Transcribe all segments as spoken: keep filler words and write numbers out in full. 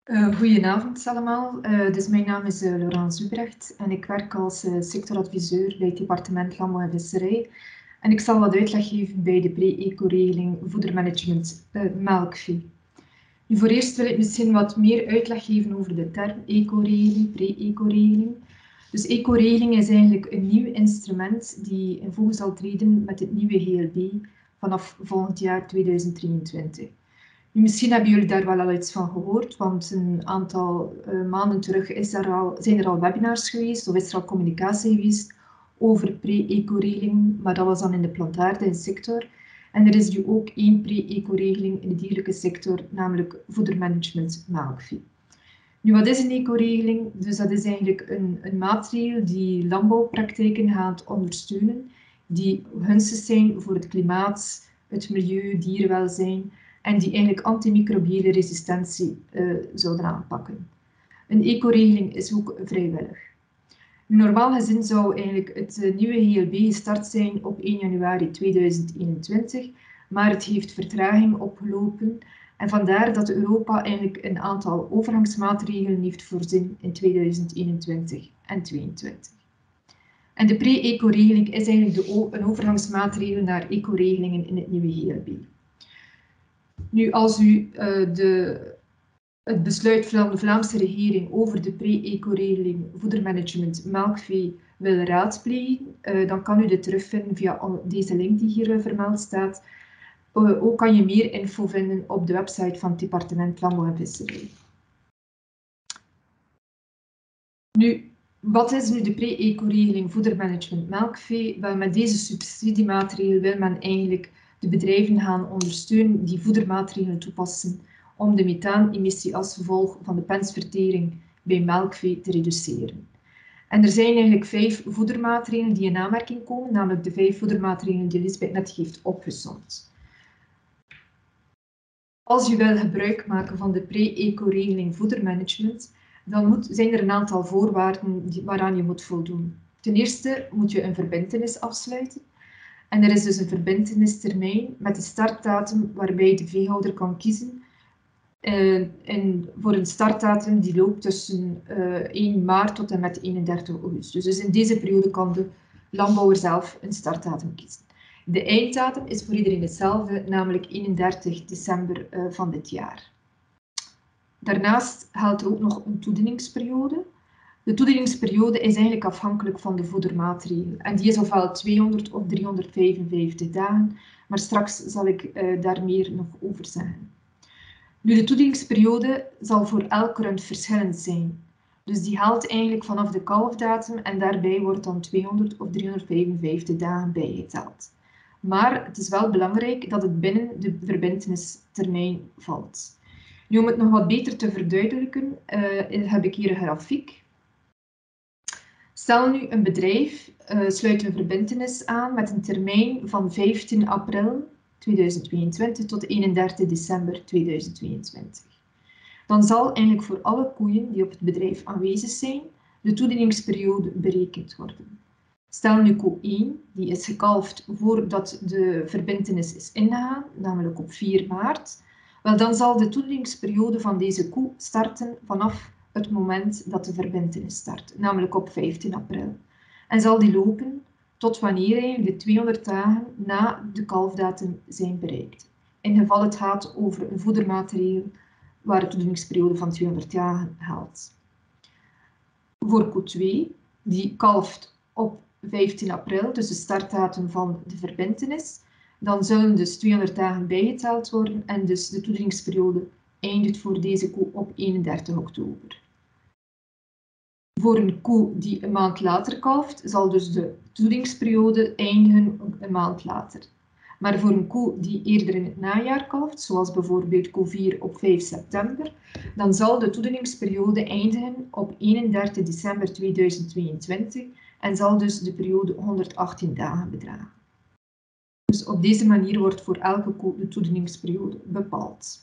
Uh, goedenavond allemaal. Uh, dus mijn naam is uh, Laurence Ubrecht en ik werk als uh, sectoradviseur bij het departement Landbouw en Visserij. En ik zal wat uitleg geven bij de pre-eco-regeling voedermanagement uh, melkvee. Nu, voor eerst wil ik misschien wat meer uitleg geven over de term eco-regeling, pre-eco-regeling. Dus eco-regeling is eigenlijk een nieuw instrument die in voege zal treden met het nieuwe G L B vanaf volgend jaar tweeduizend drieëntwintig. Nu, misschien hebben jullie daar wel al iets van gehoord, want een aantal uh, maanden terug is er al, zijn er al webinars geweest of is er al communicatie geweest over pre-eco-regeling, maar dat was dan in de plantaardige sector. En er is nu ook één pre-eco-regeling in de dierlijke sector, namelijk voedermanagement melkvee. Nu, wat is een eco-regeling? Dus dat is eigenlijk een, een maatregel die landbouwpraktijken gaat ondersteunen, die gunstig zijn voor het klimaat, het milieu, dierenwelzijn en die eigenlijk antimicrobiële resistentie uh, zouden aanpakken. Een eco-regeling is ook vrijwillig. Normaal gezien zou eigenlijk het uh, nieuwe G L B gestart zijn op één januari tweeduizend eenentwintig, maar het heeft vertraging opgelopen en vandaar dat Europa eigenlijk een aantal overgangsmaatregelen heeft voorzien in tweeduizend eenentwintig en tweeëntwintig. En de pre-eco-regeling is eigenlijk de, een overgangsmaatregel naar eco-regelingen in het nieuwe G L B. Nu, als u uh, de, het besluit van de Vlaamse regering over de pre-eco-regeling voedermanagement melkvee wil raadplegen, uh, dan kan u dit terugvinden via deze link die hier uh, vermeld staat. Uh, ook kan je meer info vinden op de website van het departement Landbouw en Visserij. Nu, wat is nu de pre-eco-regeling voedermanagement melkvee? Wel, met deze subsidiemaatregel wil men eigenlijk de bedrijven gaan ondersteunen die voedermaatregelen toepassen om de methaanemissie als gevolg van de pensvertering bij melkvee te reduceren. En er zijn eigenlijk vijf voedermaatregelen die in aanmerking komen, namelijk de vijf voedermaatregelen die Lisbeth net heeft opgesomd. Als je wil gebruik maken van de pre-eco-regeling voedermanagement, dan moet, zijn er een aantal voorwaarden die, waaraan je moet voldoen. Ten eerste moet je een verbintenis afsluiten. En er is dus een verbintenistermijn met een startdatum waarbij de veehouder kan kiezen. Uh, en voor een startdatum die loopt tussen uh, één maart tot en met eenendertig augustus. Dus in deze periode kan de landbouwer zelf een startdatum kiezen. De einddatum is voor iedereen hetzelfde, namelijk eenendertig december uh, van dit jaar. Daarnaast geldt er ook nog een toedieningsperiode. De toedieningsperiode is eigenlijk afhankelijk van de voedermaatregel. En die is ofwel tweehonderd of driehonderdvijfenvijftig dagen, maar straks zal ik uh, daar meer nog over zeggen. Nu, de toedieningsperiode zal voor elk rund verschillend zijn. Dus die geldt eigenlijk vanaf de kalfdatum en daarbij wordt dan tweehonderd of driehonderdvijfenvijftig dagen bijgeteld. Maar het is wel belangrijk dat het binnen de verbintenistermijn valt. Nu, om het nog wat beter te verduidelijken, uh, heb ik hier een grafiek. Stel nu een bedrijf uh, sluit een verbintenis aan met een termijn van vijftien april tweeduizend tweeëntwintig tot eenendertig december tweeduizend tweeëntwintig. Dan zal eigenlijk voor alle koeien die op het bedrijf aanwezig zijn, de toedieningsperiode berekend worden. Stel nu koe één, die is gekalfd voordat de verbintenis is ingegaan, namelijk op vier maart. Wel, dan zal de toedieningsperiode van deze koe starten vanaf het moment dat de verbintenis start, namelijk op vijftien april. En zal die lopen tot wanneer eigenlijk de tweehonderd dagen na de kalfdatum zijn bereikt. In geval het gaat over een voedermaatregel waar de toedieningsperiode van tweehonderd dagen geldt. Voor koe twee, die kalft op vijftien april, dus de startdatum van de verbintenis, dan zullen dus tweehonderd dagen bijgeteld worden en dus de toedieningsperiode eindigt voor deze koe op eenendertig oktober. Voor een koe die een maand later kalft, zal dus de toedieningsperiode eindigen een maand later. Maar voor een koe die eerder in het najaar kalft, zoals bijvoorbeeld koe vier op vijf september, dan zal de toedieningsperiode eindigen op eenendertig december tweeduizend tweeëntwintig en zal dus de periode honderdachttien dagen bedragen. Dus op deze manier wordt voor elke koe de toedieningsperiode bepaald.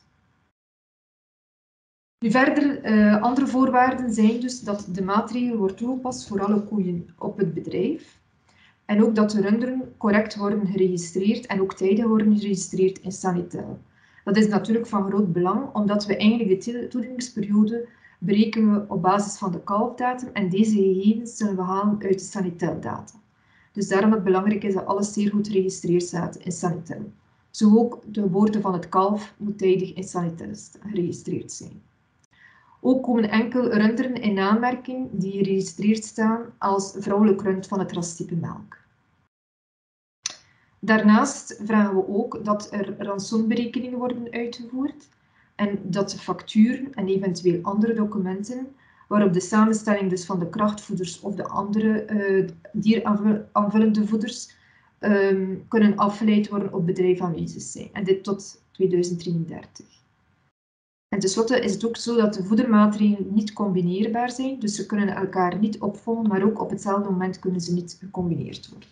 Nu verder, uh, andere voorwaarden zijn dus dat de maatregel wordt toegepast voor alle koeien op het bedrijf. En ook dat de runderen correct worden geregistreerd en ook tijdig worden geregistreerd in Sanitel. Dat is natuurlijk van groot belang, omdat we eigenlijk de toedieningsperiode berekenen op basis van de kalfdatum en deze gegevens zullen we halen uit de Sanitel-data. Dus daarom het belangrijk is dat alles zeer goed geregistreerd staat in Sanitel. Zo ook de geboorte van het kalf moet tijdig in Sanitel geregistreerd zijn. Ook komen enkel runderen in aanmerking die geregistreerd staan als vrouwelijk rund van het rastype melk. Daarnaast vragen we ook dat er rantsoenberekeningen worden uitgevoerd en dat de facturen en eventueel andere documenten waarop de samenstelling dus van de krachtvoeders of de andere uh, dieraanvullende voeders um, kunnen afgeleid worden op bedrijf aanwezig zijn. En dit tot tweeduizend drieëndertig. En tenslotte is het ook zo dat de voedermaatregelen niet combineerbaar zijn, dus ze kunnen elkaar niet opvolgen, maar ook op hetzelfde moment kunnen ze niet gecombineerd worden.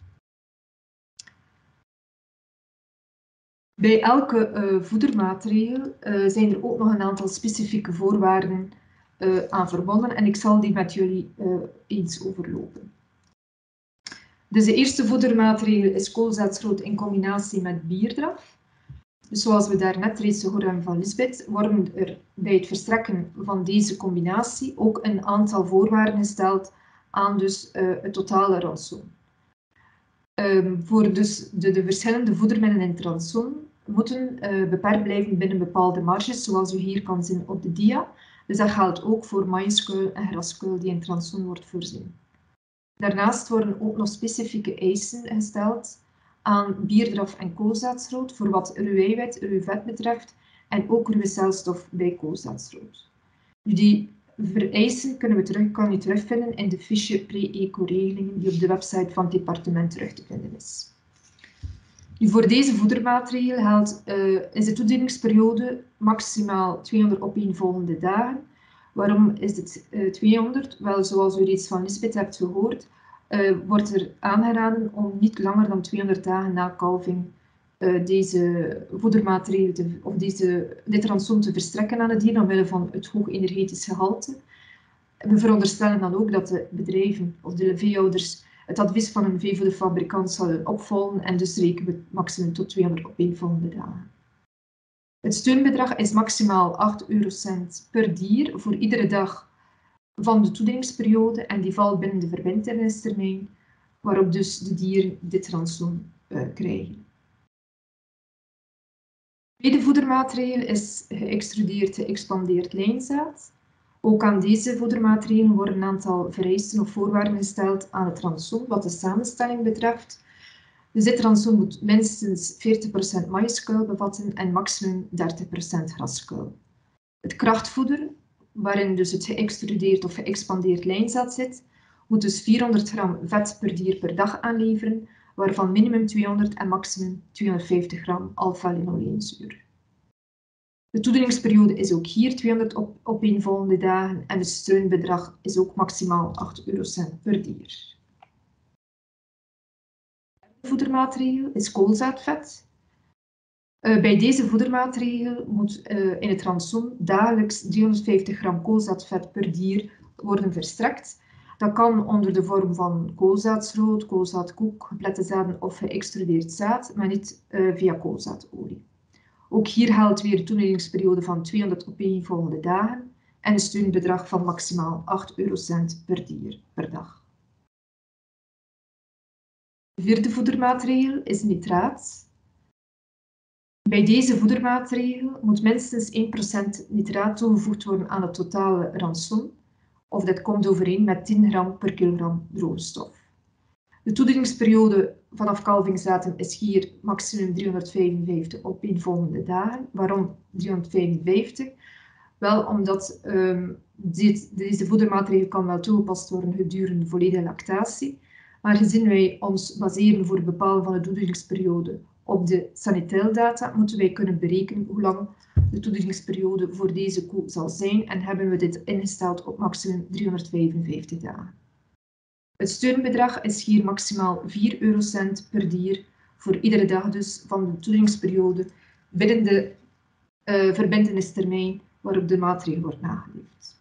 Bij elke uh, voedermaatregel uh, zijn er ook nog een aantal specifieke voorwaarden uh, aan verbonden en ik zal die met jullie uh, eens overlopen. Dus de eerste voedermaatregel is koolzaadschroot in combinatie met bierdraf. Dus zoals we daarnet reeds gehoord hebben van Lisbeth, worden er bij het verstrekken van deze combinatie ook een aantal voorwaarden gesteld aan dus, uh, het totale rantsoen. Um, voor dus de, de verschillende voedermiddelen in het rantsoen moeten uh, beperkt blijven binnen bepaalde marges, zoals u hier kan zien op de dia. Dus dat geldt ook voor maïskuil en graskuil die in het rantsoen wordt voorzien. Daarnaast worden ook nog specifieke eisen gesteld aan bierdraf en koolzaadschroot voor wat ruweiwit, ruwvet betreft en ook ruwecelstof bij koolzaadschroot. Die vereisen kunnen we terug, kan u terugvinden in de fiche pre-eco-regelingen die op de website van het departement terug te vinden is. Nu, voor deze voedermaatregel geldt, uh, is de toedieningsperiode maximaal tweehonderd opeenvolgende dagen. Waarom is het uh, tweehonderd? Wel, zoals u reeds van Lisbeth hebt gehoord, uh, wordt er aangeraden om niet langer dan tweehonderd dagen na kalving uh, deze voedermaatregel te, of deze, dit rantsoen te verstrekken aan het dier, omwille van het hoog energetisch gehalte. We veronderstellen dan ook dat de bedrijven of de veehouders het advies van een veevoederfabrikant zullen opvolgen en dus rekenen we maximum tot tweehonderd opeenvolgende dagen. Het steunbedrag is maximaal acht eurocent per dier voor iedere dag van de toedieningsperiode en die valt binnen de verbintennistermijn, waarop dus de dieren dit rantsoen uh, krijgen. De tweede voedermaatregel is geëxtrudeerd, geëxpandeerd lijnzaad. Ook aan deze voedermaatregelen worden een aantal vereisten of voorwaarden gesteld aan het rantsoen wat de samenstelling betreft. Dus dit rantsoen moet minstens veertig procent maïskuil bevatten en maximum dertig procent graskuil. Het krachtvoeder, waarin dus het geëxtrudeerd of geëxpandeerd lijnzaad zit, moet dus vierhonderd gram vet per dier per dag aanleveren, waarvan minimum tweehonderd en maximum tweehonderdvijftig gram alpha-linoleenzuur. De toedieningsperiode is ook hier tweehonderd op, opeenvolgende dagen en het steunbedrag is ook maximaal acht eurocent per dier. De voedermaatregel is koolzaadvet. Uh, bij deze voedermaatregel moet uh, in het rantsoen dagelijks driehonderdvijftig gram koolzaadvet per dier worden verstrekt. Dat kan onder de vorm van koolzaadschroot, koolzaadkoek, geplette zaden of geëxtrudeerd zaad, maar niet uh, via koolzaadolie. Ook hier geldt weer de toedieningsperiode van tweehonderd opeenvolgende dagen en een steunbedrag van maximaal acht eurocent per dier per dag. De vierde voedermaatregel is nitraat. Bij deze voedermaatregel moet minstens één procent nitraat toegevoegd worden aan het totale rantsoen, of dat komt overeen met tien gram per kilogram droge stof. De toedieningsperiode vanaf kalvingsdatum is hier maximum driehonderdvijfenvijftig opeenvolgende dagen. Waarom driehonderdvijfenvijftig? Wel omdat um, dit, deze voedermaatregel kan wel toegepast worden gedurende volledige lactatie. Maar gezien wij ons baseren voor het bepalen van de toedieningsperiode op de Sanitel-data, moeten wij kunnen berekenen hoe lang de toedieningsperiode voor deze koe zal zijn en hebben we dit ingesteld op maximum driehonderdvijfenvijftig dagen. Het steunbedrag is hier maximaal vier eurocent per dier voor iedere dag dus van de toedieningsperiode binnen de uh, verbintenisstermijn waarop de maatregel wordt nageleefd.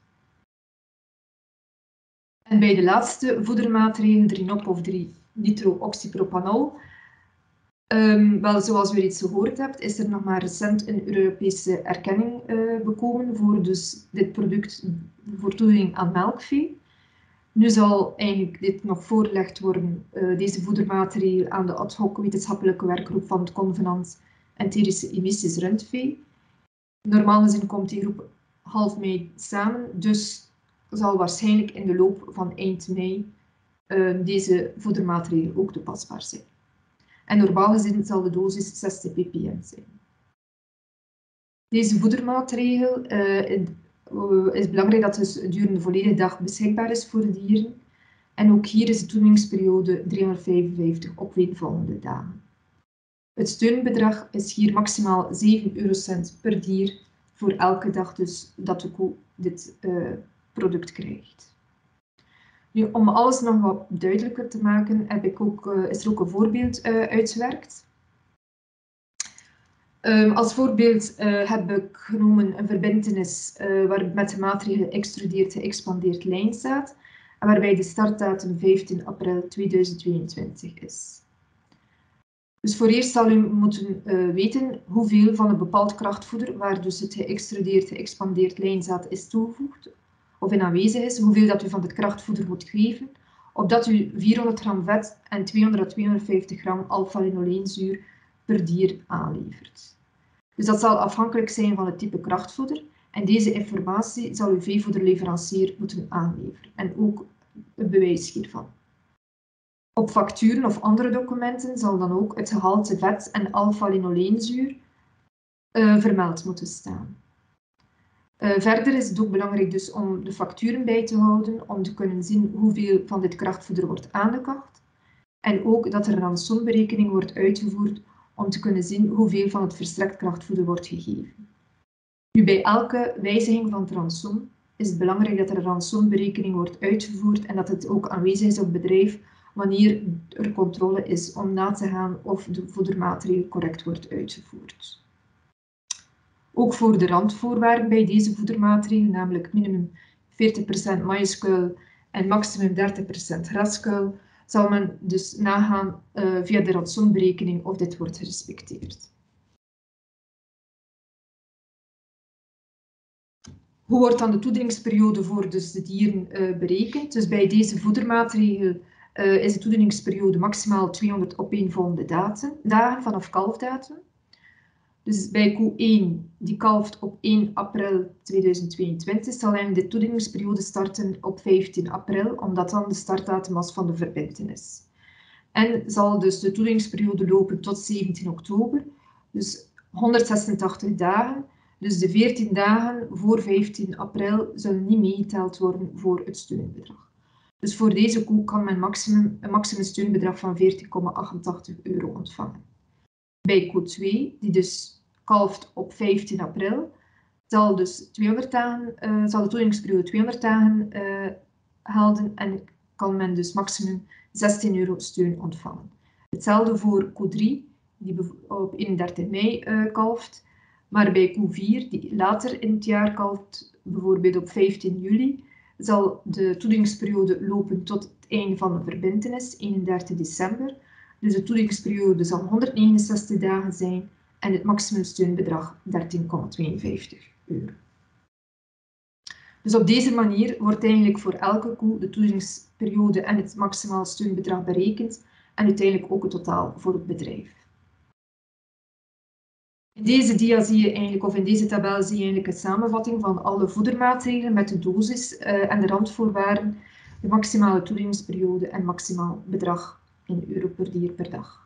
En bij de laatste voedermaatregel, drie nop of drie nitrooxypropanol, Um, wel, zoals u reeds gehoord hebt, is er nog maar recent een Europese erkenning uh, bekomen voor dus dit product voor toediening aan melkvee. Nu zal eigenlijk dit nog voorgelegd worden, uh, deze voedermaatregel, aan de ad hoc wetenschappelijke werkgroep van het Convenant Enterische Emissies Rundvee. Normaal gezien komt die groep half mei samen, dus zal waarschijnlijk in de loop van eind mei uh, deze voedermaatregel ook toepasbaar zijn. En normaal gezien zal de dosis zestig ppm zijn. Deze voedermaatregel uh, is belangrijk dat het gedurende de volledige dag beschikbaar is voor de dieren. En ook hier is de toedieningsperiode driehonderdvijfenvijftig opeenvolgende dagen. Het steunbedrag is hier maximaal zeven eurocent per dier voor elke dag dus dat de koe dit uh, product krijgt. Nu, om alles nog wat duidelijker te maken, heb ik ook, uh, is er ook een voorbeeld uh, uitgewerkt. Um, als voorbeeld uh, heb ik genomen een verbintenis uh, waar met de maatregel extrudeerd geëxpandeerd lijnzaad, en waarbij de startdatum vijftien april tweeduizend tweeëntwintig is. Dus voor eerst zal u moeten uh, weten hoeveel van een bepaald krachtvoeder, waar dus het geëxtrudeerd geëxpandeerd lijnzaad is toegevoegd, of in aanwezig is, hoeveel dat u van dit krachtvoeder moet geven, opdat u vierhonderd gram vet en tweehonderd tot tweehonderdvijftig gram alpha-linoleenzuur per dier aanlevert. Dus dat zal afhankelijk zijn van het type krachtvoeder en deze informatie zal uw veevoederleverancier moeten aanleveren en ook het bewijs hiervan. Op facturen of andere documenten zal dan ook het gehalte vet en alpha-linoleenzuur uh, vermeld moeten staan. Uh, verder is het ook belangrijk dus om de facturen bij te houden, om te kunnen zien hoeveel van dit krachtvoeder wordt aangekocht. En ook dat er een ransonberekening wordt uitgevoerd om te kunnen zien hoeveel van het verstrekt krachtvoeder wordt gegeven. Nu, bij elke wijziging van het ranson is het belangrijk dat er een ransonberekening wordt uitgevoerd en dat het ook aanwezig is op het bedrijf wanneer er controle is om na te gaan of de voedermaatregel correct wordt uitgevoerd. Ook voor de randvoorwaarden bij deze voedermaatregel, namelijk minimum veertig procent maïskuil en maximum dertig procent graskuil, zal men dus nagaan uh, via de ransonberekening of dit wordt gerespecteerd. Hoe wordt dan de toedieningsperiode voor dus de dieren uh, berekend? Dus bij deze voedermaatregel uh, is de toedieningsperiode maximaal tweehonderd opeenvolgende daten, dagen vanaf kalfdatum. Dus bij koe één, die kalft op één april tweeduizend tweeëntwintig, zal eigenlijk de toedieningsperiode starten op vijftien april, omdat dan de startdatum was van de verbintenis. En zal dus de toedieningsperiode lopen tot zeventien oktober, dus honderdzesentachtig dagen. Dus de veertien dagen voor vijftien april zullen niet meegeteld worden voor het steunbedrag. Dus voor deze koe kan men maximum, een maximum steunbedrag van veertien komma achtentachtig euro ontvangen. Bij koe twee, die dus kalft op vijftien april, zal, dus tweehonderd dagen, uh, zal de toedieningsperiode tweehonderd dagen uh, gelden en kan men dus maximum zestien euro steun ontvangen. Hetzelfde voor koe drie, die op eenendertig mei uh, kalft, maar bij koe vier, die later in het jaar kalft, bijvoorbeeld op vijftien juli, zal de toedieningsperiode lopen tot het einde van de verbintenis, eenendertig december. Dus de toedieningsperiode zal honderdnegenenzestig dagen zijn en het maximumsteunbedrag dertien komma tweeënvijftig euro. Dus op deze manier wordt eigenlijk voor elke koe de toedieningsperiode en het maximaal steunbedrag berekend en uiteindelijk ook het totaal voor het bedrijf. In deze dia zie je eigenlijk, of in deze tabel zie je eigenlijk een samenvatting van alle voedermaatregelen met de dosis uh, en de randvoorwaarden, de maximale toedieningsperiode en maximaal bedrag in euro per dier per dag.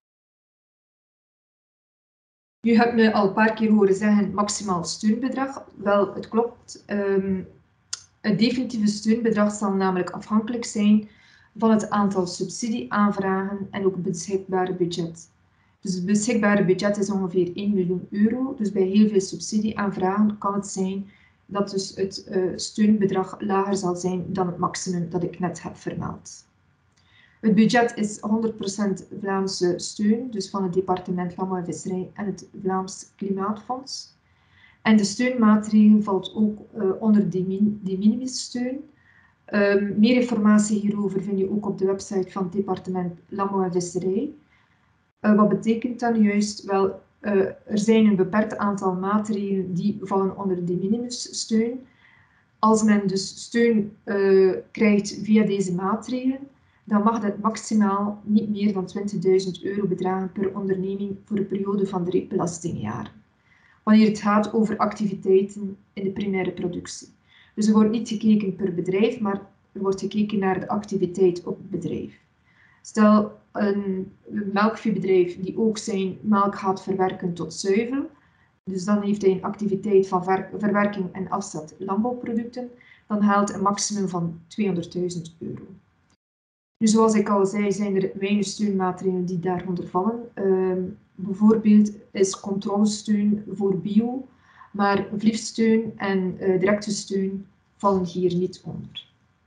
U hebt me al een paar keer horen zeggen maximaal steunbedrag. Wel, het klopt. Um, het definitieve steunbedrag zal namelijk afhankelijk zijn van het aantal subsidieaanvragen en ook het beschikbare budget. Dus het beschikbare budget is ongeveer één miljoen euro. Dus bij heel veel subsidieaanvragen kan het zijn dat dus het uh, steunbedrag lager zal zijn dan het maximum dat ik net heb vermeld. Het budget is honderd procent Vlaamse steun, dus van het departement Landbouw en Visserij en het Vlaams Klimaatfonds. En de steunmaatregel valt ook uh, onder de de minimissteun. Uh, meer informatie hierover vind je ook op de website van het departement Landbouw en Visserij. Uh, wat betekent dat nu juist? Wel, uh, er zijn een beperkt aantal maatregelen die vallen onder de minimumsteun. Als men dus steun uh, krijgt via deze maatregelen, dan mag dat maximaal niet meer dan twintigduizend euro bedragen per onderneming voor de periode van drie belastingjaren. Wanneer het gaat over activiteiten in de primaire productie. Dus er wordt niet gekeken per bedrijf, maar er wordt gekeken naar de activiteit op het bedrijf. Stel een melkveebedrijf die ook zijn melk gaat verwerken tot zuivel, dus dan heeft hij een activiteit van ver verwerking en afzet landbouwproducten, dan haalt een maximum van tweehonderdduizend euro. Dus zoals ik al zei, zijn er weinig steunmaatregelen die daaronder vallen. Uh, bijvoorbeeld is controlesteun voor bio, maar vliegsteun en uh, directe steun vallen hier niet onder.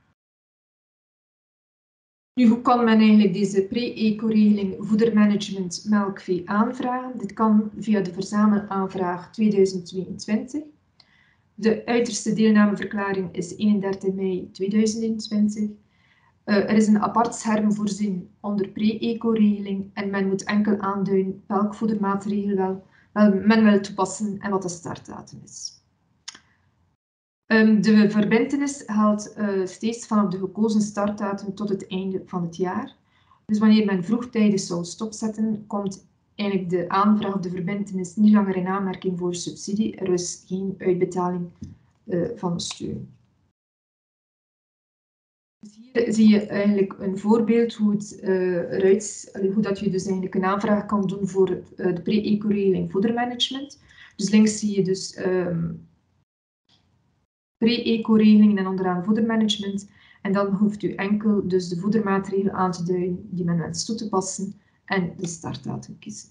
Nu, hoe kan men eigenlijk deze pre-eco-regeling voedermanagement melkvee aanvragen? Dit kan via de verzamelaanvraag tweeduizend tweeëntwintig. De uiterste deelnameverklaring is eenendertig mei tweeduizend eenentwintig. Uh, er is een apart scherm voorzien onder pre-eco-regeling en men moet enkel aanduiden welk voedermaatregel wel, wel men wil toepassen en wat de startdatum is. Um, de verbintenis geldt uh, steeds vanaf de gekozen startdatum tot het einde van het jaar. Dus wanneer men vroegtijdig zou stopzetten, komt eigenlijk de aanvraag of de verbintenis niet langer in aanmerking voor subsidie. Er is geen uitbetaling uh, van steun. Dus hier zie je eigenlijk een voorbeeld hoe, het, uh, eruit, hoe dat je dus eigenlijk een aanvraag kan doen voor uh, de pre-eco-regeling voedermanagement. Dus links zie je dus um, pre-eco-regelingen en onderaan voedermanagement. En dan hoeft u enkel dus de voedermaatregel aan te duiden die men wenst toe te passen en de startdatum kiezen.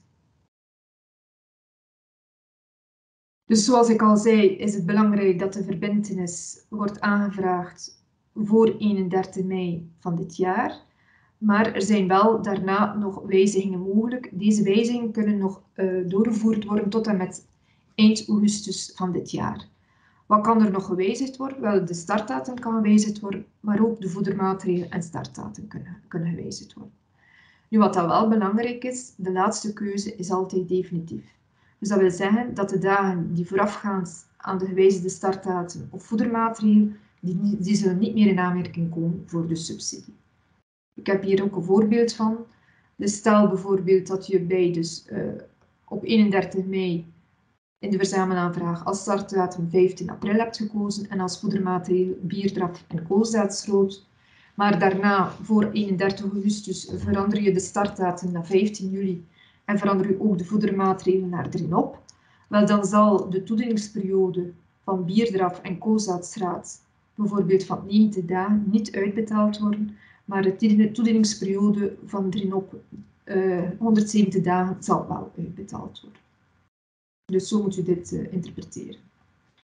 Dus zoals ik al zei, is het belangrijk dat de verbintenis wordt aangevraagd voor eenendertig mei van dit jaar. Maar er zijn wel daarna nog wijzigingen mogelijk. Deze wijzigingen kunnen nog uh, doorgevoerd worden tot en met eind augustus van dit jaar. Wat kan er nog gewijzigd worden? Wel, de startdatum kan gewijzigd worden, maar ook de voedermaatregelen en startdatum kunnen, kunnen gewijzigd worden. Nu, wat dat wel belangrijk is, de laatste keuze is altijd definitief. Dus dat wil zeggen dat de dagen die voorafgaand aan de gewijzigde startdatum of voedermaatregel, die, die zullen niet meer in aanmerking komen voor de subsidie. Ik heb hier ook een voorbeeld van. Dus stel bijvoorbeeld dat je bij dus, uh, op eenendertig mei in de verzamelaanvraag als startdatum vijftien april hebt gekozen en als voedermaatregel bierdraf en koolzaadschroot. Maar daarna voor eenendertig augustus verander je de startdatum naar vijftien juli en verander je ook de voedermaatregel naar drie-op. Wel, dan zal de toedieningsperiode van bierdraf en koolzaadschroot bijvoorbeeld van negentig dagen niet uitbetaald worden, maar de toedieningsperiode van drie-op uh, honderdzeventig dagen zal wel uitbetaald worden. Dus zo moet u dit uh, interpreteren.